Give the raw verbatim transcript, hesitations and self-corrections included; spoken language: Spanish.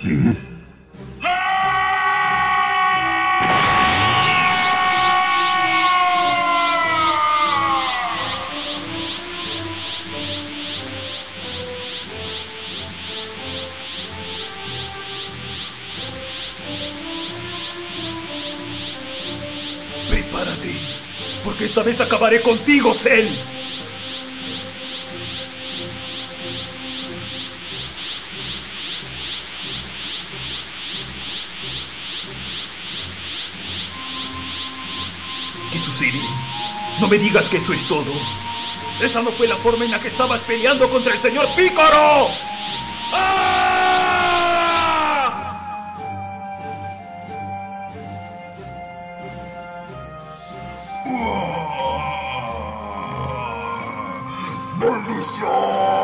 Prepárate, porque esta vez acabaré contigo, Cell. ¿Qué sucede? No me digas que eso es todo. Esa no fue la forma en la que estabas peleando contra el señor Picoro. ¡Ah! ¡Maldición!